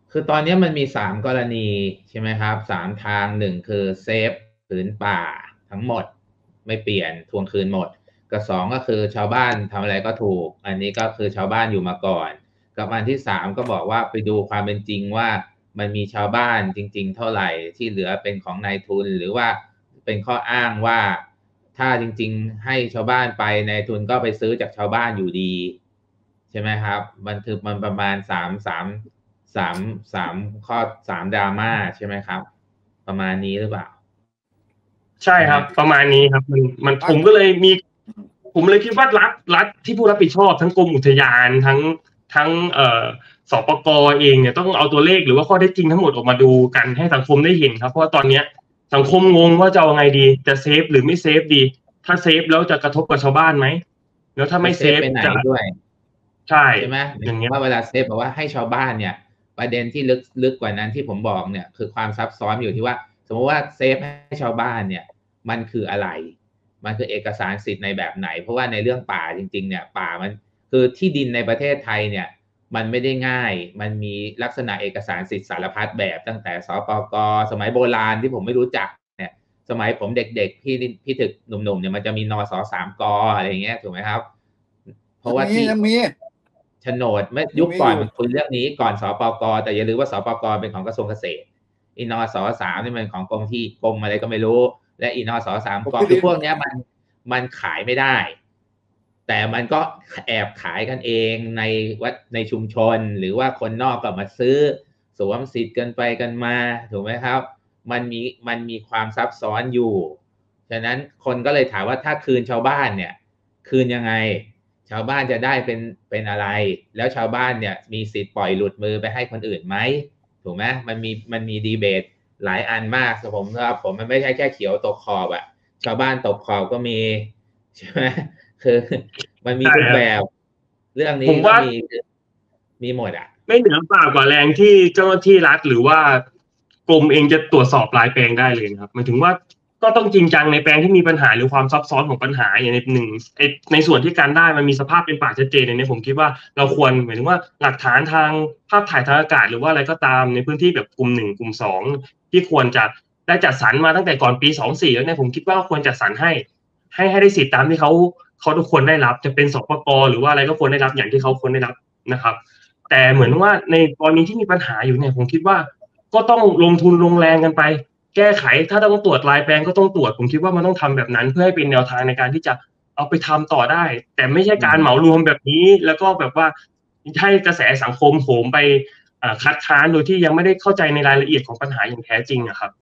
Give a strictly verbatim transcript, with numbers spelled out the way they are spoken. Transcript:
คือตอนนี้มันมีสามกรณีใช่ไหมครับสามทางหนึ่งคือเซฟผืนป่าทั้งหมดไม่เปลี่ยนทวงคืนหมดกับสองก็คือชาวบ้านทำอะไรก็ถูกอันนี้ก็คือชาวบ้านอยู่มาก่อนกับอันที่สามก็บอกว่าไปดูความเป็นจริงว่ามันมีชาวบ้านจริงๆเท่าไหร่ที่เหลือเป็นของนายทุนหรือว่าเป็นข้ออ้างว่าถ้าจริงๆให้ชาวบ้านไปนายทุนก็ไปซื้อจากชาวบ้านอยู่ดีใช่ไหมครับมันคือมันประมาณสามสามสามสามข้อสามดราม่าใช่ไหมครับประมาณนี้หรือเปล่าใช่ครับประมาณนี้ครับมันมันผมก็เลยมีผมเลยคิดว่ารัฐรัฐที่ผู้รับผิดชอบทั้งกรมอุทยานทั้งทั้งเอ่อสปกเองเนี่ยต้องเอาตัวเลขหรือว่าข้อเท็จจริงทั้งหมดออกมาดูกันให้สังคมได้เห็นครับเพราะว่าตอนเนี้ยสังคมงงว่าจะเอาไงดีจะเซฟหรือไม่เซฟดีถ้าเซฟแล้วจะกระทบกับชาวบ้านไหมแล้วถ้าไม่เซฟไปไหนจะด้วยใช่ใช่ไหมอย่างเงี้ยว่าเวลาเซฟบอกว่าให้ชาวบ้านเนี่ยประเด็นที่ลึกลึกกว่านั้นที่ผมบอกเนี่ยคือความซับซ้อนอยู่ที่ว่าสมมติว่าเซฟให้ชาวบ้านเนี่ยมันคืออะไรมันคือเอกสารสิทธิ์ในแบบไหนเพราะว่าในเรื่องป่าจริงๆเนี่ยป่ามันคือที่ดินในประเทศไทยเนี่ยมันไม่ได้ง่ายมันมีลักษณะเอกสารสิทธิ์สารพัดแบบตั้งแต่สปกสมัยโบราณที่ผมไม่รู้จักเนี่ยสมัยผมเด็กๆพี่พี่ถึกหนุ่มๆเนี่ยมันจะมีนสสามกอะไรอย่างเงี้ยถูกไหมครับเพราะว่าที่ยังมีโฉนดเมื่อยุคก่อนมันคุยเรื่องนี้ก่อนสปกแต่อย่าลืมว่าสปกเป็นของกระทรวงเกษตรอีนสสามนี่มันของกรมที่กรมอะไรก็ไม่รู้และอีนสสามกคือพวกนี้มันมันขายไม่ได้แต่มันก็แอบขายกันเองในวัดในชุมชนหรือว่าคนนอกก็มาซื้อสวมสิทธิ์กันไปกันมาถูกไหมครับมันมีมันมีความซับซ้อนอยู่ฉะนั้นคนก็เลยถามว่าถ้าคืนชาวบ้านเนี่ยคืนยังไงชาวบ้านจะได้เป็นเป็นอะไรแล้วชาวบ้านเนี่ยมีสิทธิ์ปล่อยหลุดมือไปให้คนอื่นไหมถูกไหมมันมีมันมีดีเบตหลายอันมากผมว่าผมมันไม่ใช่แค่เขียวตกขอบอะชาวบ้านตกขอบก็มีใช่ไหมคือมันมีทุกแบบเรื่องนี้ก็มีมีหมดอ่ะไม่เหนือฝ่ากว่าแรงที่เจ้าหน้าที่รัฐหรือว่ากรมเองจะตรวจสอบรายแปลงได้เลยครับหมายถึงว่าก็ต้องจริงจังในแปลงที่มีปัญหาหรือความซับซ้อนของปัญหาอย่างในหนึ่งในส่วนที่การได้มันมีสภาพเป็นป่าชัดเจนในนี้ผมคิดว่าเราควรหมายถึงว่าหลักฐานทางภาพถ่ายทางอากาศหรือว่าอะไรก็ตามในพื้นที่แบบกลุ่มหนึ่งกลุ่มสองที่ควรจะได้จัดสรรมาตั้งแต่ก่อนปีสองสี่แล้วเนี่ยผมคิดว่าควรจัดสรรให้ให้ให้ได้สิทธิ์ตามที่เขาเขาทุกคนได้รับจะเป็นสปกหรือว่าอะไรก็ควรได้รับอย่างที่เขาควรได้รับนะครับแต่เหมือนว่าในตอนนี้ที่มีปัญหาอยู่เนี่ยผมคิดว่าก็ต้องลงทุนลงแรงกันไปแก้ไขถ้าต้องตรวจรายแปลงก็ต้องตรวจผมคิดว่ามันต้องทำแบบนั้นเพื่อให้เป็นแนวทางในการที่จะเอาไปทำต่อได้แต่ไม่ใช่การเหมารวมแบบนี้แล้วก็แบบว่าให้กระแสสังคมโหมไปคัดค้านโดยที่ยังไม่ได้เข้าใจในรายละเอียดของปัญหาอย่างแท้จริงอะครับ